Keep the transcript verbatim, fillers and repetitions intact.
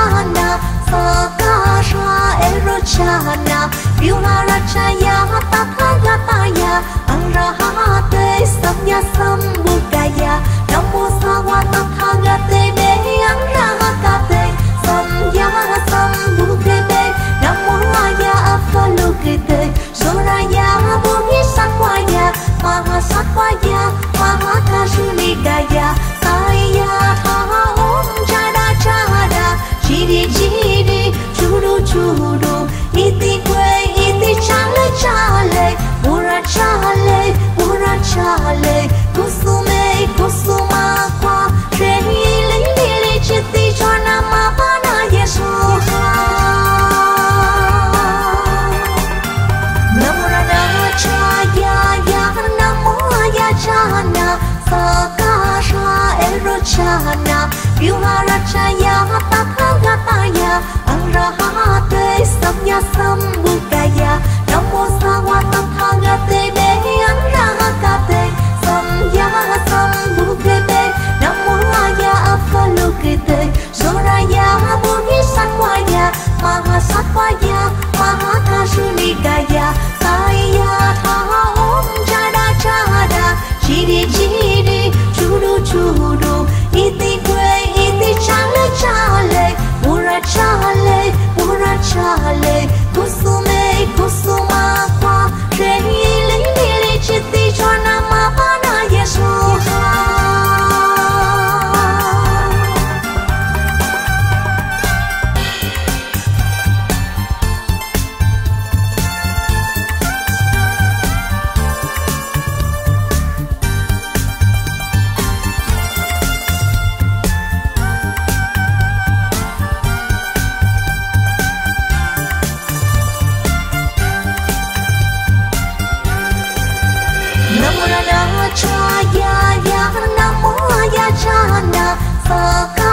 Chana Sakasha Erochana Vyuharachaya Tathagata Arahate Samya Sambhukaya Namo Sawa Tathagate Me Arahate Samya Sambhukate Namo Aya Avalokite Soraya Bodhisattva Mahasattvaya Mahakashunikaya Saya Tha Om Chada Chada Chiri Chiri Churu Churu Iti Kwe Iti Chale Chale Mura Chale Mura Chale Kusume Kusuma Kwa Shri Lili Chitti Chana Mapana Yesuha Namurana Chaya Ya Namo Ya Chana Sakasha Erochana Vyuharachaya Tathagata Arahate Samya Sambhukaya Namo Sawa Tathagate Me Arahate Samya Sambhukate Namo Aya Avalokite Soraya Bodhisattva Mahasattvaya Mahakashunikaya Saya Tha Om Chada Chada Chiri Chiri Churu Churu Iti Kwe Iti Chale Chale Mura Chale Mura Chale Kusume Kusuma Kwa Shri Lili Chitti Chana Mapana Yesuha Namurana Chaya Ya Namo Ya Chana Saka